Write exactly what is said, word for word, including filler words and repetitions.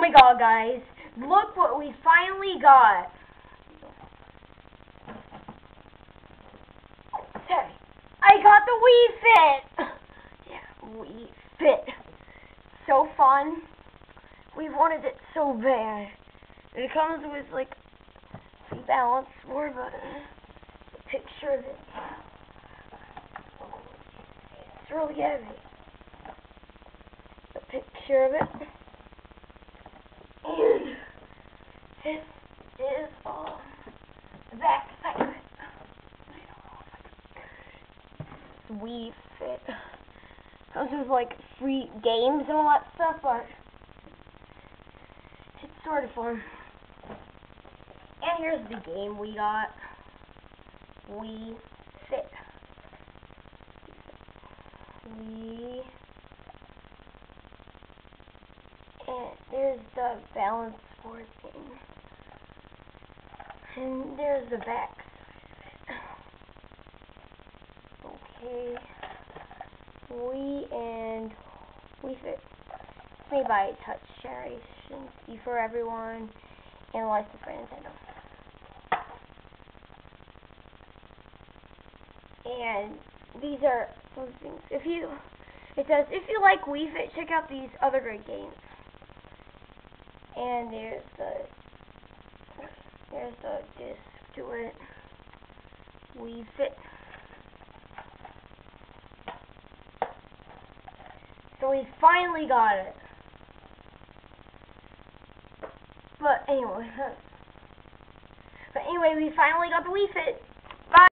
my god, guys. Look what we finally got. Sorry. I got the Wii Fit. Yeah, Wii Fit. So fun. We wanted it so bad. It comes with, like, the balance board button. A picture of it. It's really heavy. A picture of it. And this is uh, the back side of it. Wii Fit. Comes with like free games and all that stuff, but it's sort of fun. And here's the game we got. Wii Fit. Wii. And there's the balance board thing. And there's the back side of it. Okay. Wii and Wii Fit. It's made by Touch Generation. E for Everyone. And licensed by Nintendo. And these are those things. If you, it says, if you like Wii Fit, check out these other great games. And there's the, there's the disc to it. Wii Fit. So we finally got it. But anyway, but anyway, we finally got the Wii Fit.